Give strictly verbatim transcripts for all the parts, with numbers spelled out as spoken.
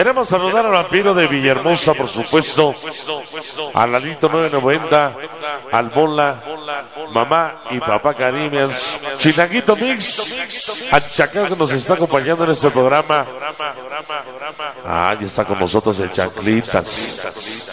Queremos saludar al vampiro de Villahermosa, por supuesto, a Lalito nueve noventa, al Bola, mamá y papá Carimians, Chinanguito Mix, al Chacal que nos está acompañando en este programa. Ah, ya está con nosotros el Chaclitas.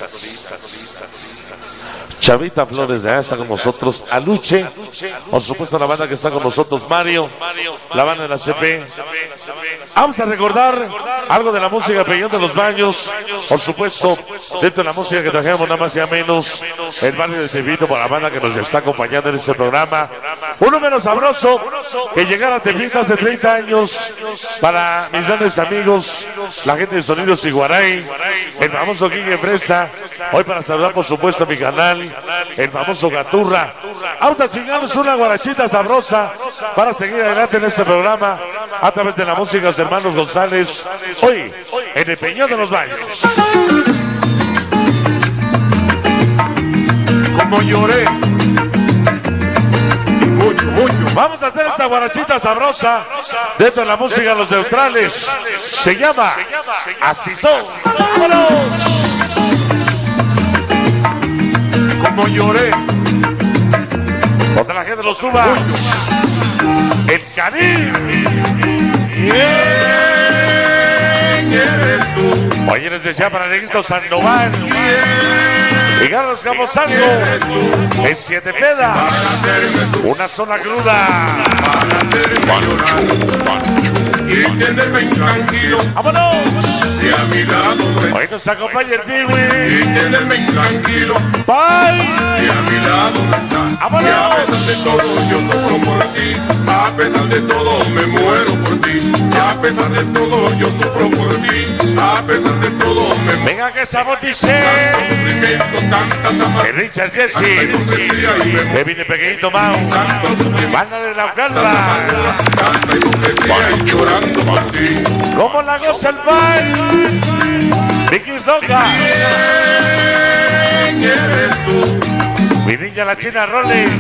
Chavita Flores de allá está con nosotros, Aluche, por supuesto la banda que está con nosotros, Mario, la banda de la C P. Vamos a recordar algo de la música Peñón de los Baños, por supuesto, dentro de la música que trajimos nada más y a menos, el barrio de Tepito por la banda que nos está acompañando en este programa. Un número sabroso que llegara a Tepito hace treinta años para mis grandes amigos, la gente de Sonidos Iguaray, el famoso Quique Fresa, hoy para saludar por supuesto a mi canal, el famoso Gaturra. Vamos a chingarnos una guarachita sabrosa para seguir adelante en este programa a través de la música de los hermanos González, hoy en el Peñón de los Baños. Como lloré mucho, mucho. Vamos a hacer esta guarachita sabrosa dentro de la música de los neutrales. Se llama Así Son. ¡Vámonos! Como lloré. Donde la gente lo suba. El Caribe. ¿Quién eres tú? Oye, les decía para Neguito Sandoval y Carlos Camposango en Siete Pedas, una zona cruda. Para hacerme llorar y tenerme intranquilo. ¡Vámonos! Si a mi lado Hoy nos acompaña el Piwi. y tenerme intranquilo. ¡Bye! Si a mi lado no está, ¡Vámonos! y a pesar de todo yo sufro por ti, a pesar de todo me muero por ti, y a pesar de todo yo sufro por ti, a pesar de todo me muero. Venga que sabor dice Tanto sufrimiento, tantas el amarguras, Richard tanta Jesse, hipocresía y me que viene pequeñito Mau, tanto sufrimiento, banda de la tanta Ucalda, amargura, tanta hipocresía y llorando por ti. como la goza el Bye, Vicky Zoca, ¿Quién eres tú? mi niña la China Rollins.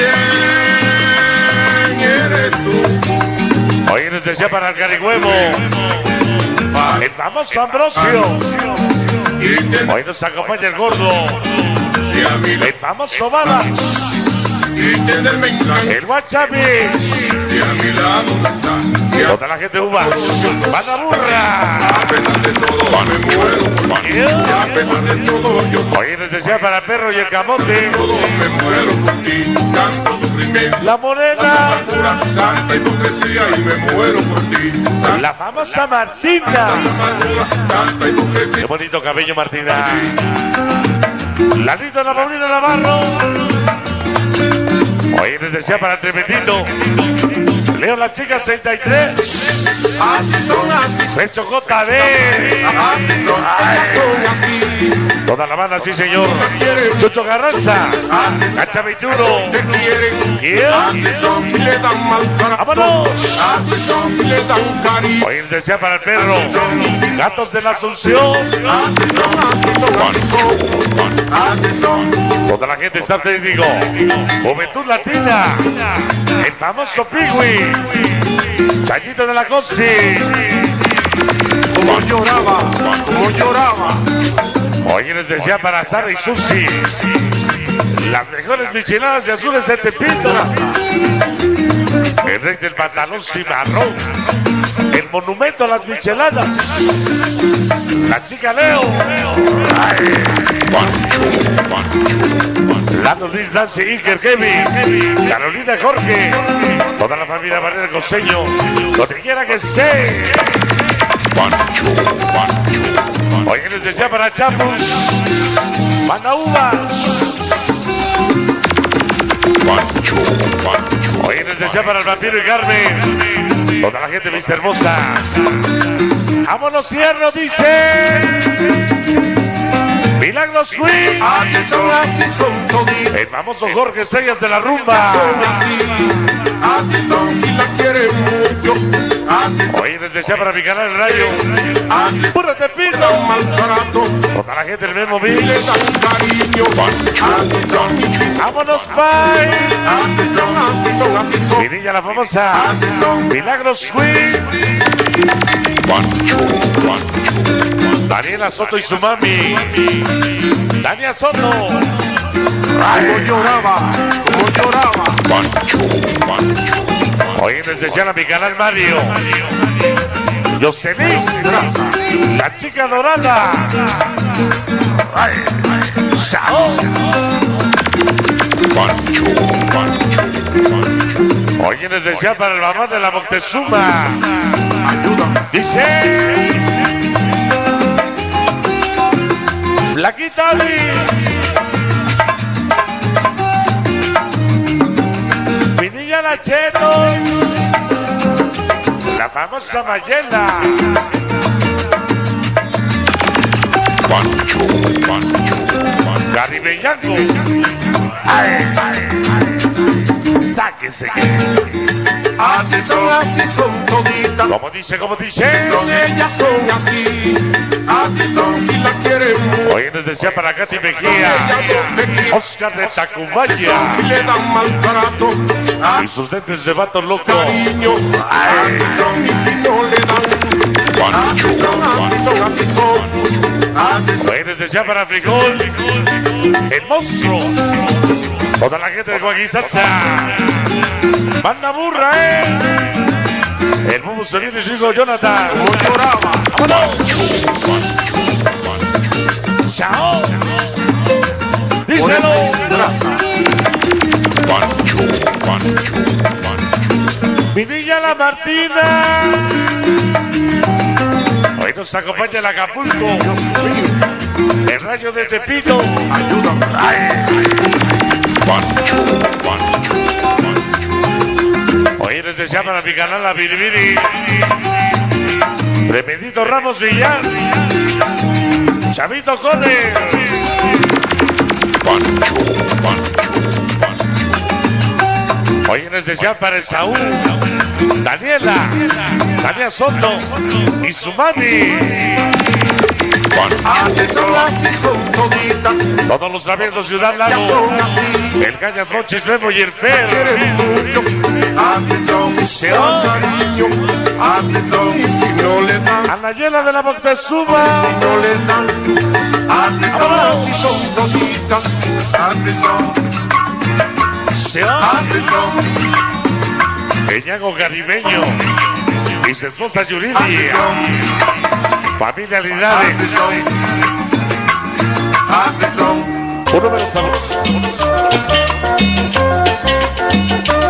¿Quién eres tú? Hoy les decía para el Garigüevo, el famoso Ambrosio. Y tener Hoy nos acompaña el gordo, si a mi el famoso Bala, y tenerme intranquilo. el Guachabi, Si a mi lado no está, y a, toda la gente uva, banda burra. a pesar de todo me muero por ti, y a pesar de todo yo soy Hoy les decía para el perro y el camote, todo me muero por ti, tanto sufrimiento, la tanta morena, amargura, tanta hipocresía y me muero por ti, tanta la famosa Martina. amargura, tanta Qué hipocresía. bonito cabello, Martina. La linda la Paulina Navarro. Hoy les decía para el tremendito Leo las chicas treinta y tres. Así son, así son, Pecho J D. así son, son así. Toda la banda, sí señor. Chucho Carranza. Cacha Veinturo. Te quieren, ¿Quién? así son, si le dan mal trato. ¡Vámonos! Así son, si le dan cariño. Hoy les decía para el perro Gatos de la Asunción. Así son, así son, así son, así son. Toda la gente sabe y digo Juventud Latina. El famoso Pigui. Chayito de la Consti. Como lloraba, como lloraba. Hoy les decía para Sara y Susi, las mejores micheladas de azules de Tepito, el rey del pantalón cimarrón, el monumento a las micheladas, la chica Leo, Lando Luis, Nancy, Iker, Kevin, Carolina, Jorge, toda la familia Barrera Costeño, donde quiera que esté. Hoy les decía para Chapus, Banda Uvas. Hoy les decía para el vampiro y Carmen, toda la gente vista hermosa. Vámonos, cierro, dice Milagros Queen. Así son, así son toditos. El famoso Jorge Sellas de la Rumba. Son así, así son si la quieren mucho, así son. Oye, desde ya para mi canal el rayo. Así ¡Puro Tepito! dan maltrato, Toda la gente del mismo y le Bill. dan cariño, así son. ¡Vámonos, bye! Así son, así son, así son. Mi niña la famosa. Así son. Milagros Queen. Pancho, Pancho. Daniela Soto y su mami. Dania Soto. Como lloraba, como lloraba. Pancho, Pancho. Oye, desde ya a mi canal Mario. Yoselin. La chica dorada. Chao. Pancho, Pancho, Pancho. Oye, desde ya para el mamá de la Moctezuma. Ayúdame. Dice. Flaquita Ali. Mi niña la Chetos. La famosa Mayela. Pancho, Pancho, Pancho. Caribeñango. Ay, ay, ay. Sáquese. Así son, así son toditas. Como dice, como dice. Son ellas son así. Así son si la quieren mucho. Hoy nos decía para Katy Mejía. Oscar de Tacubaya. Y le dan maltrato. Y sus dentes de vato loco. Cariño. Así son y si no le dan. Así son, así son, así son. Así son. Hoy nos decía para Frigol. El monstruo. Toda la gente de Guaguizacha. Banda burra, eh. El Bubu Solín y su hijo Jonathan. Como lloraba. ¡Vámonos! ¡Chao! ¡Díselo! Pancho, Pancho, Pancho. Mi niña la Martina. Hoy nos acompaña el Acapulco. El rayo de Tepito. Ayúdame. Pancho, Pancho, Pancho. Hoy les deseaban a mi canal la Biribiri. Tremendito Ramos Villar. Chavito Cone. Pancho, Pancho, Pancho. Hoy les desean para el Saúl. Daniela. Daniela Soto. Y su mami. Así son, así son toditas. Todos los traviesos Ciudad Ya Lago. son así. El Cañas Noches, Memo y el Fer. Quieren mucho. Así son. Se Dan osa. cariño. Así son y si no le dan. A la llena de la Moctezuma. Si no le dan. Así son, así son toditas. Así son. Se osa. Así son. Peñago Caribeño. Y su esposa Así Yuridia. son. Familia Así Linares. son. Así son. Un número sabroso.